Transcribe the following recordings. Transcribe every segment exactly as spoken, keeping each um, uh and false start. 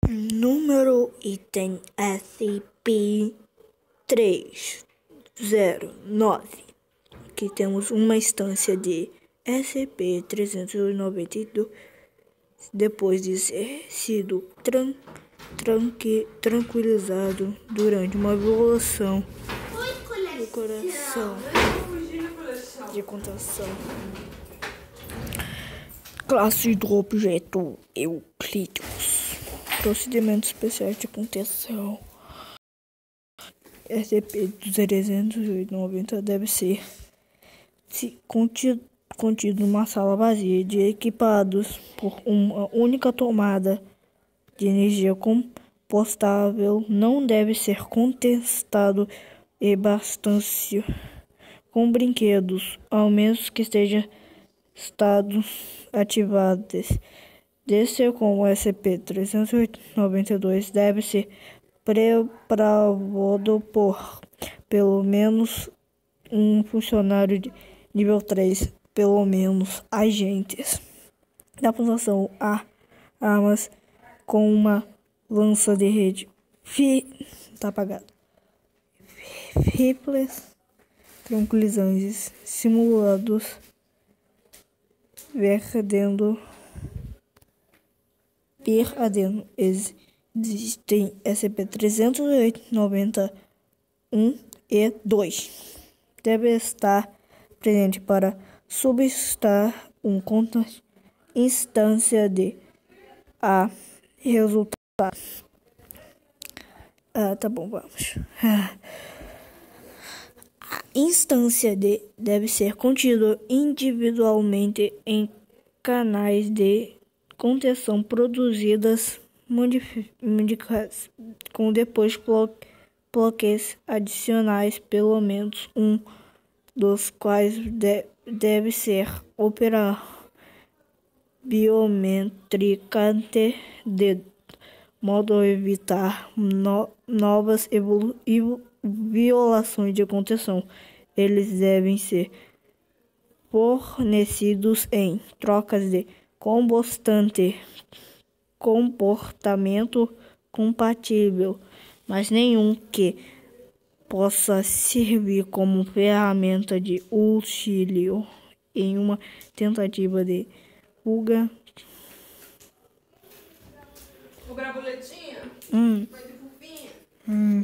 Número item S P três zero nove. Aqui temos uma instância de S P trezentos e noventa e dois depois de ter sido tran tranqui tranquilizado durante uma violação do coração de contação. Classe do objeto Euclides. Procedimentos especiais de contenção. S P trezentos e noventa deve ser se contido, contido numa sala vazia de equipados por uma única tomada de energia compostável. Não deve ser contestado e bastante com brinquedos, ao menos que esteja estado ativados. Desse com o S P trezentos e noventa e dois deve ser preparado por pelo menos um funcionário de nível três, pelo menos agentes da fundação a armas com uma lança de rede fi, tá apagado rifles tranquilizantes simulados perdendo perdendo existem S P trezentos e noventa e um e dois. Deve estar presente para substar um conta instância de a resultado. Ah, tá bom, vamos. Ah. A instância de deve ser contida individualmente em canais de contenção produzidas modificadas com depois bloqueios adicionais, pelo menos um dos quais de, deve ser operado biometricamente de modo a evitar no, novas evolu, evolu, violações de contenção. Eles devem ser fornecidos em trocas de combustante comportamento compatível, mas nenhum que possa servir como ferramenta de auxílio em uma tentativa de fuga. Vou gravar boletinha? Hum. Vai ter fofinha? Hum.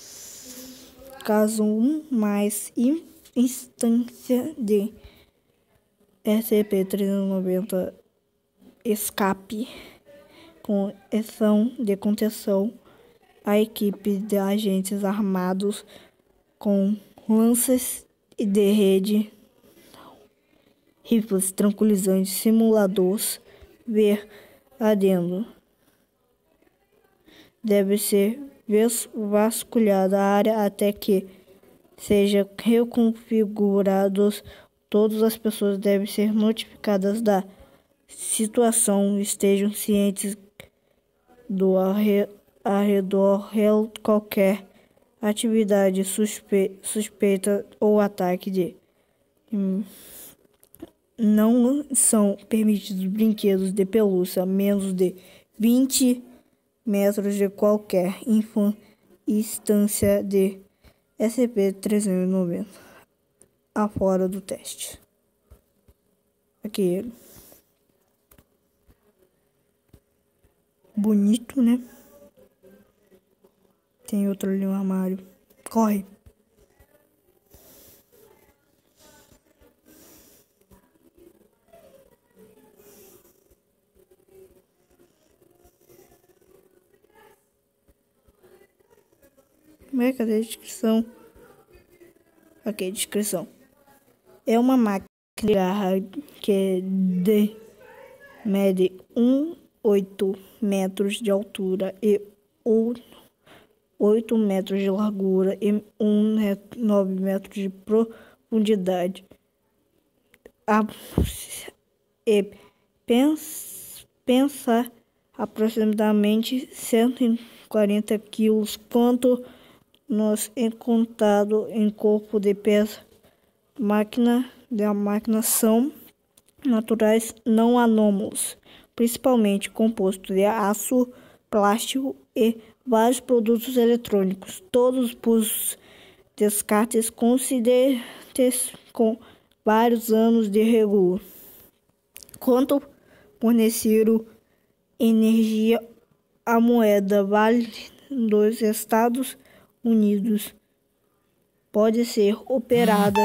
Caso um mais in, instância de S P trezentos e noventa escape com ação de contenção, a equipe de agentes armados com lanças de rede, rifles tranquilizantes, simuladores verdadeiro. Deve ser vasculhada a área até que seja reconfigurados. Todas as pessoas devem ser notificadas da situação, estejam cientes do arredor. Qualquer atividade suspe, suspeita ou ataque de hum, não são permitidos brinquedos de pelúcia a menos de vinte metros de qualquer instância de S P trezentos e noventa afora do teste. Aqui ele. Bonito, né? Tem outro ali no armário. Corre. Como é que é a descrição? Aqui, descrição. É uma máquina de garra que de, mede um vírgula oito metros de altura e oito metros de largura e um vírgula nove metros de profundidade. A, e pensa, pensa aproximadamente cento e quarenta quilos, quanto nos encontrado em corpo de peça. Máquina da máquina são naturais não anômalos, principalmente composto de aço plástico e vários produtos eletrônicos, todos por descartes consistentes com vários anos de regulo. Quanto fornecer energia, a moeda vale dos Estados Unidos pode ser operada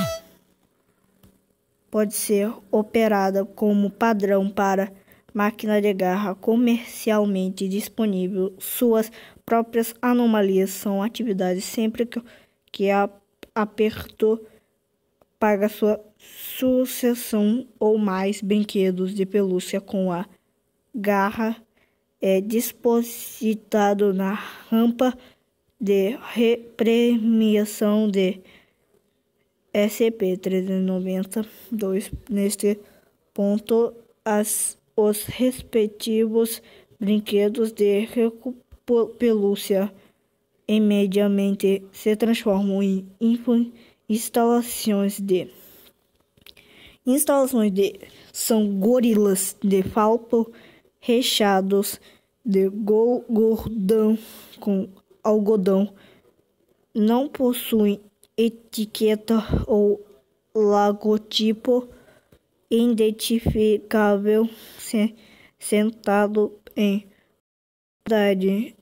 pode ser operada como padrão para máquina de guerra comercialmente disponível. Suas próprias anomalias são atividades sempre que, que a apertou paga sua sucessão ou mais brinquedos de pelúcia com a garra é depositado na rampa de premiação de S P trezentos e noventa e dois. Neste ponto, as, os respectivos brinquedos de pelúcia imediatamente se transformam em instalações de instalações de são gorilas de falpo recheados de gordão com algodão, não possuem etiqueta ou logotipo identificável, se, sentado em idade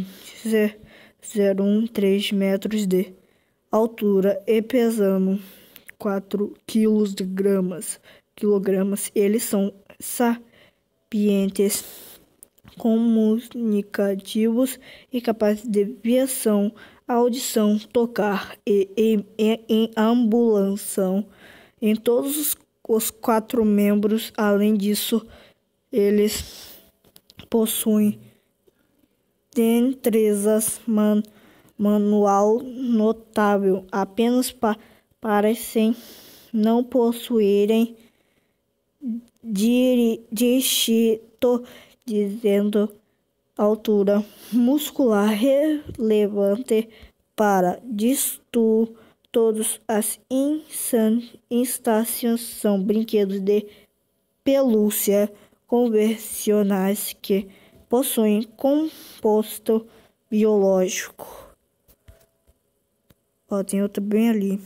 zero vírgula treze metros de altura e pesando quatro quilos de gramas, quilogramas. Eles são sapientes, comunicativos e capazes de visão, audição, tocar e, e, e, e ambulação em todos os, os quatro membros. Além disso, eles possuem destrezas man, manual notável, apenas pa, parecem não possuírem dígito, dizendo altura muscular relevante para disto. Todas as instâncias são brinquedos de pelúcia convencionais que possuem composto biológico. Ó, tem outro bem ali.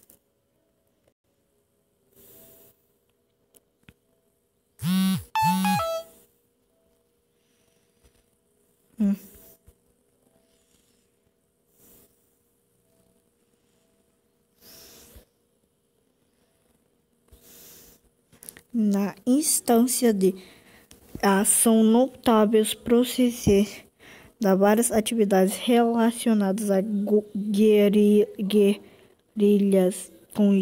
Hum. Na instância de ação notáveis processos de várias atividades relacionadas a guerrilhas com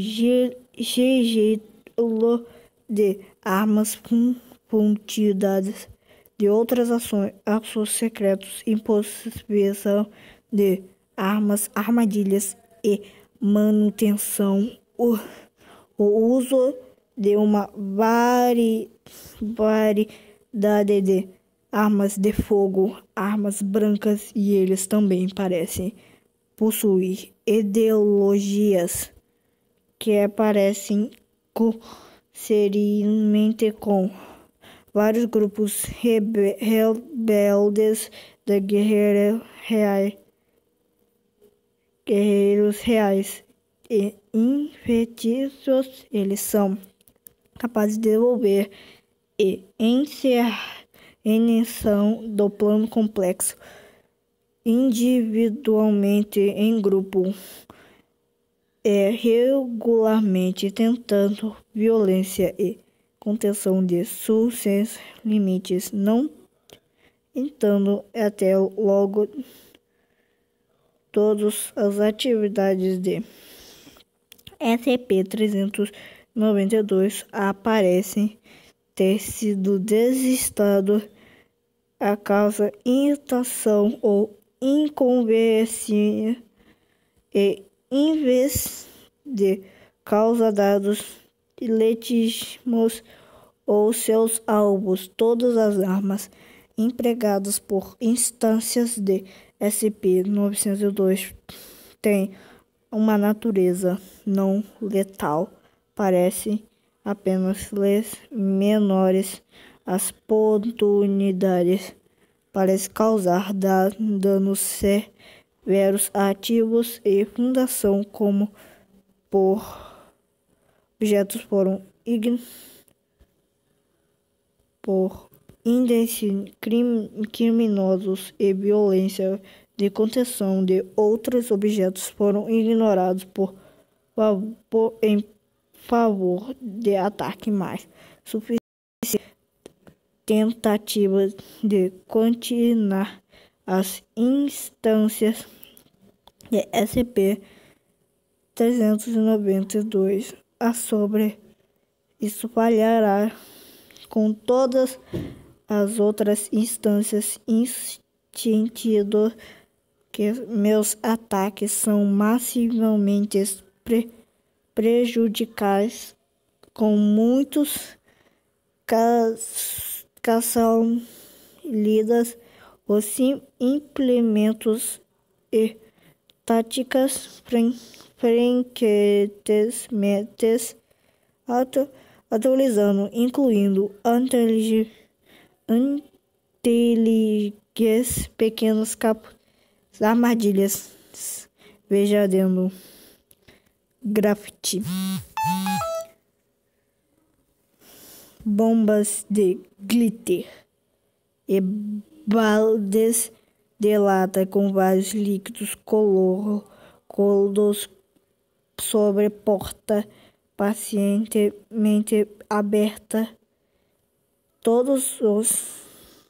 sigilo de armas, quantidades de outras ações, ações secretos, impossibilização de armas, armadilhas e manutenção, o, o uso de uma vari, variedade de armas de fogo, armas brancas, e eles também parecem possuir ideologias que aparecem seriamente com vários grupos rebe rebeldes de guerreiro reais, guerreiros reais e infeticiosos. Eles são capazes de desenvolver e encerrar iniciação do plano complexo individualmente em grupo é regularmente tentando violência e contenção de seus limites, não tentando até logo todas as atividades de S P trezentos e noventa e dois aparecem ter sido desistado a causa irritação ou inconveniência e em vez de causa dados legítimos ou seus alvos. Todas as armas empregadas por instâncias de S P novecentos e dois têm uma natureza não letal, parecem apenas les menores as oportunidades parece causar da- danos severos a ativos e fundação, como por objetos foram ign por índices crim criminosos e violência de contenção de outros objetos foram ignorados por, por em favor de ataque mais suficiente tentativas de continuar as instâncias de S P trezentos e noventa e dois a sobre isso falhará com todas as outras instâncias instintivo que meus ataques são massivamente pre prejudicais com muitos caçam lidas os implementos e táticas frequentemente atualizando, incluindo inteligência, pequenos capos, armadilhas, veja dentro grafite, bombas de glitter e baldes de lata com vários líquidos colocados sobre porta pacientemente aberta. Todos os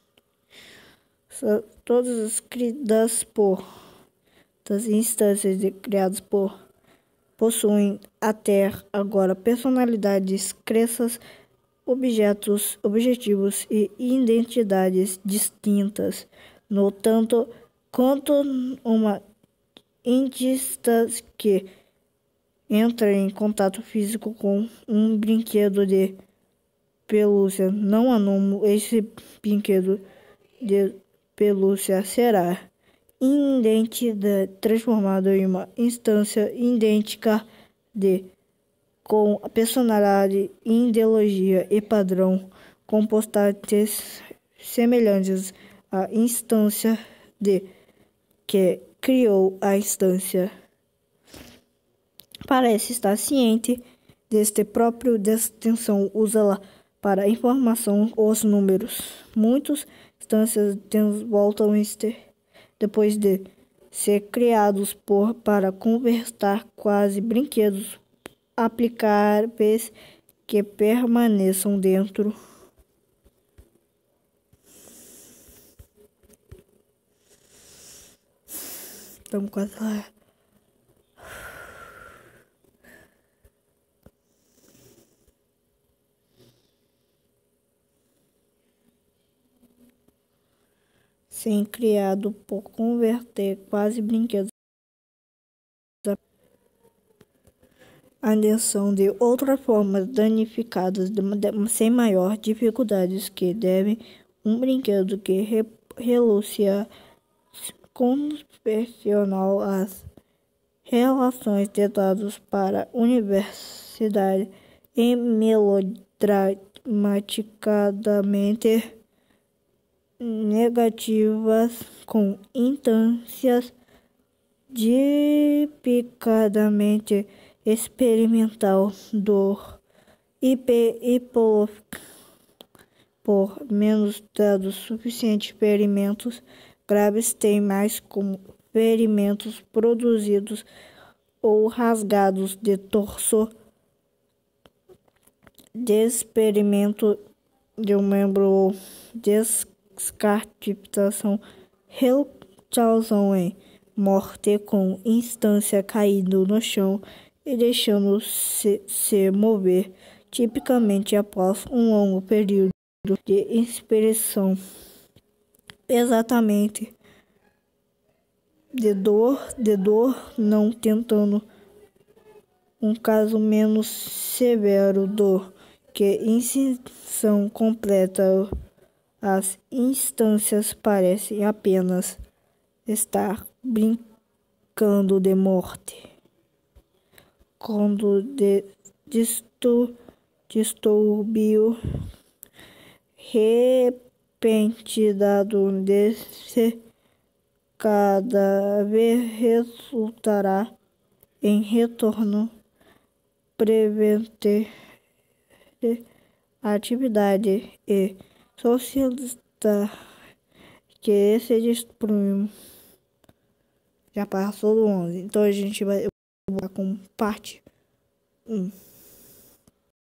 todas as criadas por das instâncias de, criadas por possuem até agora personalidades, crenças, objetos, objetivos e identidades distintas. No tanto quanto uma instância que entra em contato físico com um brinquedo de pelúcia não anônimo, esse brinquedo de pelúcia será identidade transformado em uma instância idêntica de com a personalidade, ideologia e padrão compostais semelhantes à instância de que criou a instância. Parece estar ciente deste próprio distinção, usa-la para informação os números. Muitas instâncias voltam este depois de ser criados por para conversar quase brinquedos aplicáveis que permaneçam dentro estamos quase lá. Sem criado por converter quase brinquedos a atenção de outras formas danificadas de, de, sem maior dificuldades que devem um brinquedo que re, relucia convencional às relações de dados para a universidade e melodramaticamente negativas com instâncias tipicamente experimental dor I P e por, por menos dados suficientes experimentos graves têm mais como ferimentos produzidos ou rasgados de torso de experimento de um membro ou descartação rechaçam em morte com instância caindo no chão e deixando-se se mover, tipicamente após um longo período de inspiração, exatamente de dor, de dor, não tentando um caso menos severo, dor que extinção completa. As instâncias parecem apenas estar brincando de morte. Quando de disto, distúrbio pente dado desse cada vez resultará em retorno prevente atividade e socialista que se destruiu. Já passou do onze, então a gente vai com parte um.